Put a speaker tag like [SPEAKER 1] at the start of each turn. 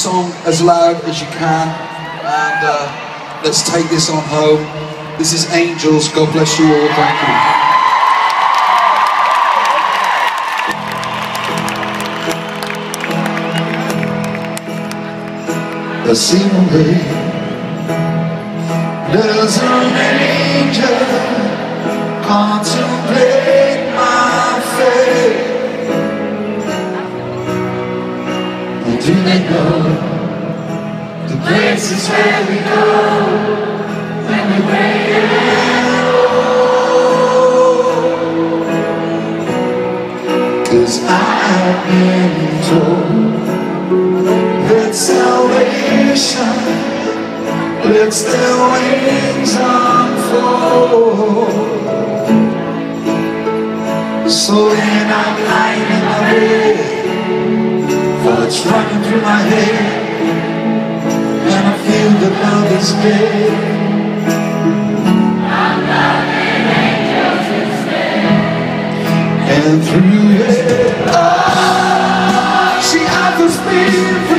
[SPEAKER 1] song as loud as you can, and let's take this on home. This is Angels. God bless you all. Thank you.
[SPEAKER 2] I see a way. There's an angel contemplate my fate. And do they know the places where we go when we wait alone? 'Cause I've been told that salvation lets their wings unfold. So then I'm lying in my bed, thoughts running through my head, and I feel that love is dead. I'm loving angels instead. And through it all, she offers me